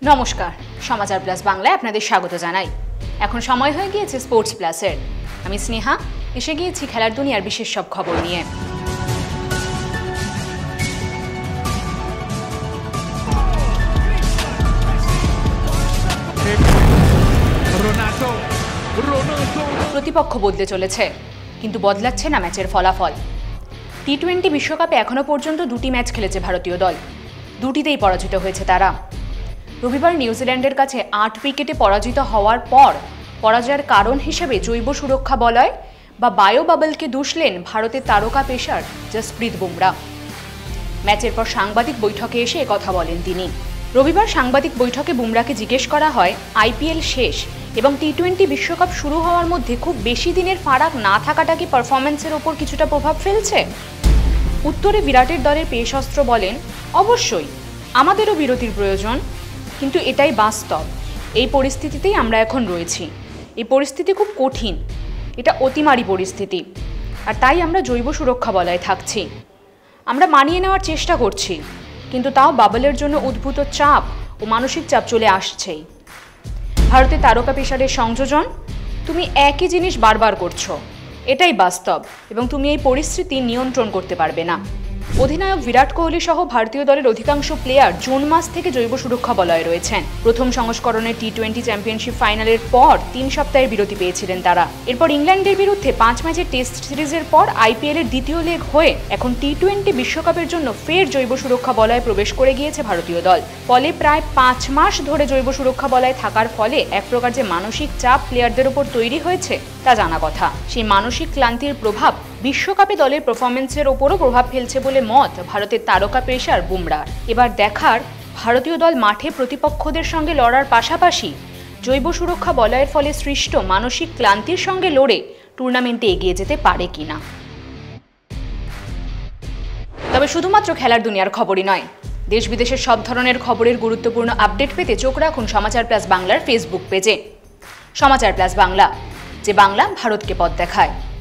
নমস্কার, সমাচার প্লাস বাংলায় আপনাদের স্বাগত জানাই। এখন সময় হয়ে গিয়েছে স্পোর্টস প্লাসের। আমি স্নেহা এসে গিয়েছি খেলার দুনিয়ার বিশেষ সব খবর নিয়ে। প্রতিপক্ষ বদলে চলেছে, কিন্তু বদলাচ্ছে না ম্যাচের ফলাফল। টি-20 বিশ্বকাপে এখনও পর্যন্ত দুটি ম্যাচ খেলেছে ভারতীয় দল, দুটিতেই পরাজিত হয়েছে তারা। রবিবার নিউজিল্যান্ডের কাছে 8 উইকেটে পরাজিত হওয়ার পর পরাজয়ের কারণ হিসেবে জৈব সুরক্ষা বলয় বা বায়ো বাবলকে দুষলেন ভারতের তারকা পেসার জসপ্রীত বুমরা। ম্যাচের পর সাংবাদিক বৈঠকে এসে একথা বলেন তিনি। রবিবার সাংবাদিক বৈঠকে বুমরাকে জিজ্ঞেস করা হয়, আইপিএল শেষ এবং টি-20 বিশ্বকাপ শুরু হওয়ার মধ্যে খুব বেশি দিনের ফারাক না থাকাটা কি পারফরম্যান্সের ওপর কিছুটা প্রভাব ফেলছে? উত্তরে বিরাটের দলের পেস অস্ত্র বলেন, অবশ্যই আমাদেরও বিরতির প্রয়োজন, কিন্তু এটাই বাস্তব। এই পরিস্থিতিতেই আমরা এখন রয়েছি। এই পরিস্থিতি খুব কঠিন, এটা অতিমারী পরিস্থিতি, আর তাই আমরা জৈব সুরক্ষা বলয়ে থাকছি। আমরা মানিয়ে নেওয়ার চেষ্টা করছি, কিন্তু তাও বাবলের জন্য উদ্ভূত চাপ ও মানসিক চাপ চলে আসছেই। ভারতের তারকা পেসারের সংযোজন, তুমি একই জিনিস বারবার করছো, এটাই বাস্তব এবং তুমি এই পরিস্থিতি নিয়ন্ত্রণ করতে পারবে না। অধিনায়ক বিরাট কোহলি সহ ভারতীয় দলের অধিকাংশ প্লেয়ার জুন মাস থেকে জৈব সুরক্ষা বলয়ে রয়েছেন। প্রথম সংস্করণের টি-20 চ্যাম্পিয়নশিপ ফাইনালের পর 3 সপ্তাহের বিরতি পেয়েছিলেন তারা। এরপর ইংল্যান্ডের বিরুদ্ধে 5 ম্যাচের টেস্ট সিরিজের পর আইপিএল এর দ্বিতীয় লেগ হয়ে এখন টি-20 বিশ্বকাপের জন্য ফের জৈব সুরক্ষা বলয়ে প্রবেশ করে গিয়েছে ভারতীয় দল। ফলে প্রায় 5 মাস ধরে জৈব সুরক্ষা বলয়ে থাকার ফলে এক প্রকার যে মানসিক চাপ প্লেয়ারদের উপর তৈরি হয়েছে তা জানা কথা। সেই মানসিক ক্লান্তির প্রভাব বিশ্বকাপে দলের পারফরম্যান্সের ওপরও প্রভাব ফেলছে বলে মত ভারতের তারকা পেসার বুমরার। এবার দেখার, ভারতীয় দল মাঠে প্রতিপক্ষদের সঙ্গে লড়ার পাশাপাশি জৈব সুরক্ষা বলয়ের ফলে সৃষ্ট মানসিক ক্লান্তির সঙ্গে লড়ে টুর্নামেন্টে এগিয়ে যেতে পারে কিনা। তবে শুধুমাত্র খেলার দুনিয়ার খবরই নয়, দেশ বিদেশের সব ধরনের খবরের গুরুত্বপূর্ণ আপডেট পেতে চোখ রাখুন সমাচার প্লাস বাংলার ফেসবুক পেজে। সমাচার প্লাস বাংলা, যে বাংলা ভারতকে পথ দেখায়।